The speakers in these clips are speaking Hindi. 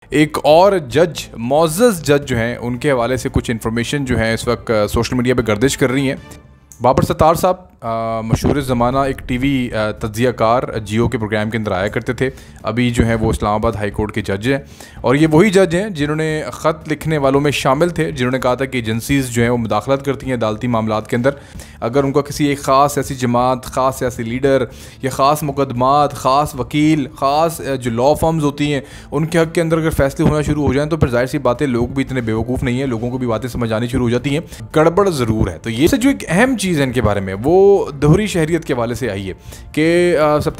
एक और जज मोअज़्ज़ज़ जज जो हैं उनके हवाले से कुछ इन्फॉर्मेशन जो है इस वक्त सोशल मीडिया पे गर्दिश कर रही हैं। बाबर सत्तार साहब मशहूर ज़माना एक टीवी तज्ज़िया कार जियो के प्रोग्राम के अंदर आया करते थे। अभी जो है वो इस्लामाबाद हाई कोर्ट के जज हैं और ये वही जज हैं जिन्होंने ख़त लिखने वालों में शामिल थे जिन्होंने कहा था कि एजेंसीज़ जो हैं वो मुदाखलत करती हैं अदालती मामलात के अंदर। अगर उनका किसी एक ख़ास सियासी जमात, ख़ास सियासी लीडर या ख़ास मुकदमात, ख़ास वकील, ख़ास जो लॉ फर्म्स होती हैं उनके हक़ के अंदर अगर फैसले होना शुरू हो जाएँ तो फिर जाहिर सी बातें, लोग भी इतने बेवकूफ़ नहीं हैं, लोगों को भी बातें समझ आनी शुरू हो जाती हैं। गड़बड़ ज़रूर है। तो ये जो एक अहम चीज़ है इनके बारे में वो दोहरी शहरियत के हवाले से आई है कि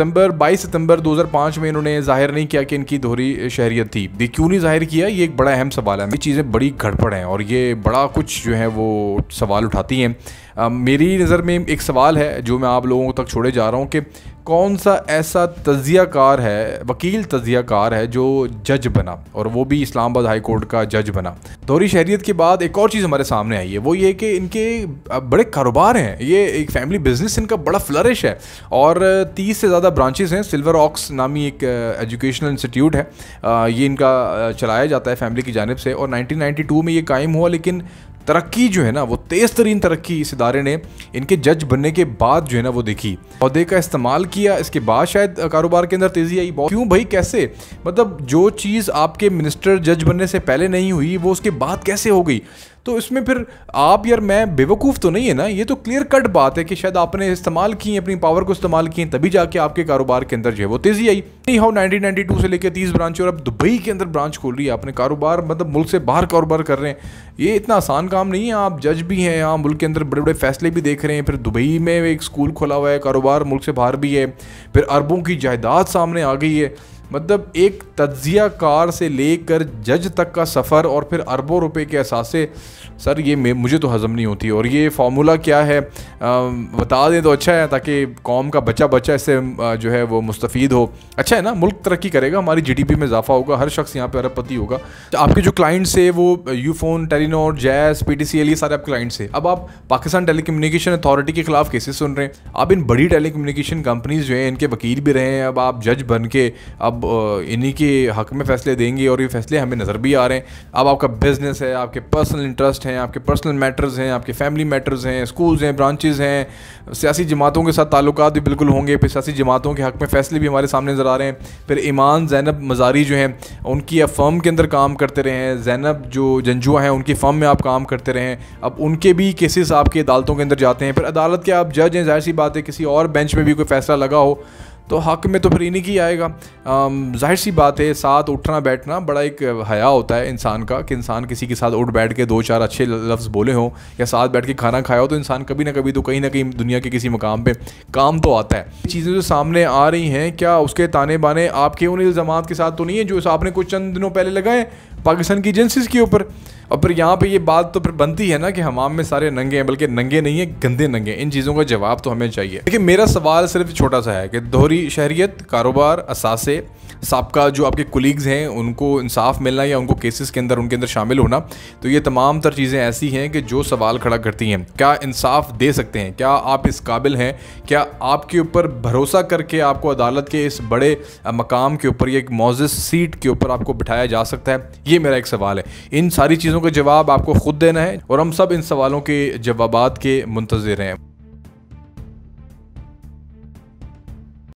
22 सितंबर 2005 में इन्होंने जाहिर नहीं किया कि इनकी दोहरी शहरियत थी। ये क्यों नहीं जाहिर किया, ये एक बड़ा अहम सवाल है। ये चीज़ें बड़ी गड़बड़ हैं और ये बड़ा कुछ जो है वो सवाल उठाती हैं। मेरी नज़र में एक सवाल है जो मैं आप लोगों तक छोड़े जा रहा हूँ कि कौन सा ऐसा तज्ज़िया कार है, वकील तज्ज़िया कार है जो जज बना और वो भी इस्लामाबाद हाई कोर्ट का जज बना। दोहरी शहरियत के बाद एक और चीज़ हमारे सामने आई है, वो ये कि इनके बड़े कारोबार हैं, ये एक फैमिली बिजनेस इनका बड़ा फ्लरिश है और 30 से ज़्यादा ब्रांचेस हैं। सिल्वर ऑक्स नामी एक एजुकेशनल इंस्टीट्यूट है, ये इनका चलाया जाता है फैमिली की जानिब से और 1992 में ये कायम हुआ। लेकिन तरक्की जो है ना वो तेज़ तरीन तरक्की इस इदारे ने इनके जज बनने के बाद जो है ना वो देखी। औहदे का इस्तेमाल किया, इसके बाद शायद कारोबार के अंदर तेज़ी आई। क्यों भाई, कैसे? मतलब जो चीज़ आपके मिनिस्टर जज बनने से पहले नहीं हुई वो उसके बाद कैसे हो गई? तो इसमें फिर आप यार मैं बेवकूफ़ तो नहीं है ना, ये तो क्लियर कट बात है कि शायद आपने इस्तेमाल की, अपनी पावर को इस्तेमाल की, तभी जाके आपके कारोबार के अंदर जो है वो तेज़ी आई। नहीं हाउ 1992 से लेकर 30 ब्रांच और अब दुबई के अंदर ब्रांच खोल रही है आपने, कारोबार मतलब मुल्क से बाहर कारोबार कर रहे हैं। ये इतना आसान काम नहीं है। आप जज भी हैं, यहाँ मुल्क के अंदर बड़े बड़े फैसले भी देख रहे हैं, फिर दुबई में एक स्कूल खोला हुआ है, कारोबार मुल्क से बाहर भी है, फिर अरबों की जायदाद सामने आ गई है। मतलब एक तज्ज़िया कार से लेकर जज तक का सफ़र और फिर अरबों रुपए के असासे, सर ये मुझे तो हज़म नहीं होती। और ये फार्मूला क्या है बता दें तो अच्छा है, ताकि कौम का बच्चा बच्चा इससे जो है वो मुस्तफ़ीद हो। अच्छा है ना, मुल्क तरक्की करेगा, हमारी जीडीपी में इजाफा होगा, हर शख्स यहाँ पे अरबपति होगा। आपके जो क्लाइंट्स है वो यूफोन, टेलीनॉर, जैस, PTCL, ये सारे आप क्लाइंट्स है। अब आप पाकिस्तान टेलीकम्युनिकेशन अथॉरिटी के खिलाफ केसेस सुन रहे हैं। आप इन बड़ी टेलीकम्युनिकेशन कंपनीज जो हैं इनके वकील भी रहे हैं, अब आप जज बन के अब इन्हीं के हक़ में फ़ैसले देंगे और ये फ़ैसले हमें नज़र भी आ रहे हैं। अब आपका बिज़नेस है, आपके पर्सनल इंटरेस्ट हैं, आपके पर्सनल मैटर्स हैं, आपके फैमिली मैटर्स हैं, स्कूल्स हैं, ब्रांचेज़ हैं, सियासी जमातों के साथ ताल्लुकात भी बिल्कुल होंगे। फिर सियासी जमातों के हक़ में फ़ैसले भी हमारे सामने नज़र आ रहे हैं। फिर ईमान ज़ैनब मज़ारी जो हैं उनकी अब फ़र्म के अंदर काम करते रहे हैं, ज़ैनब जो जंजुआ हैं उनकी फ़र्म में आप काम करते रहे हैं, अब उनके भी केसेस आपकी अदालतों के अंदर जाते हैं। फिर अदालत के आप जज हैं, ज़ाहिर सी बात है किसी और बेंच में भी कोई फ़ैसला लगा हो तो हक़ में तो फिर इन्हीं की आएगा। ज़ाहिर सी बात है, साथ उठना बैठना बड़ा एक हया होता है इंसान का कि इंसान किसी के साथ उठ बैठ के 2-4 अच्छे लफ्ज़ बोले हों या साथ बैठ के खाना खाया हो तो इंसान कभी ना कभी तो कहीं ना कहीं दुनिया के किसी मकाम पे काम तो आता है। चीज़ें जो सामने आ रही हैं, क्या उसके ताने बाने आपके उन इल्ज़ामात के साथ तो नहीं है जो आपने कुछ चंद दिनों पहले लगाए पाकिस्तान की एजेंसीज़ के ऊपर? और फिर यहाँ पे ये बात तो फिर बनती है ना कि हमाम में सारे नंगे हैं, बल्कि नंगे नहीं है, गंदे नंगे। इन चीज़ों का जवाब तो हमें चाहिए। लेकिन मेरा सवाल सिर्फ छोटा सा है कि दोहरी शहरियत, कारोबार, असासे, साबका जो आपके कुलीग्स हैं उनको इंसाफ मिलना या उनको केसेस के अंदर उनके अंदर शामिल होना, तो ये तमाम तर चीज़ें ऐसी हैं कि जो सवाल खड़ा करती हैं। क्या इंसाफ दे सकते हैं? क्या आप इस काबिल हैं? क्या आपके ऊपर भरोसा करके आपको अदालत के इस बड़े मकाम के ऊपर या एक मोअज़्ज़ज़ सीट के ऊपर आपको बिठाया जा सकता है? ये मेरा एक सवाल है। इन सारी चीज़ों का जवाब आपको खुद देना है और हम सब इन सवालों के जवाबात के मुंतज़िर हैं।